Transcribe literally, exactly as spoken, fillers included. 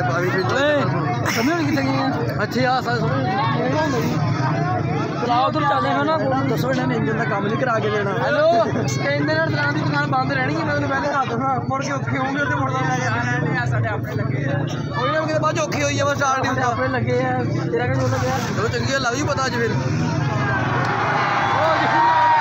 अच्छे आ चलाओ उधर चले हैं ना दसो इन्हें इंजन का काम नहीं करा के देना हेलो कहते दुकान की दुकान बंद रहनी है मैं पहले दस दसा मुड़ के औखे होंगे तो मुड़दा अपने लगे कोई ना किते बाद औखी होई है बस स्टार्ट नहीं अपने लगे है तेरा क्या लगे चलो चंगी लव यू पता अज फिर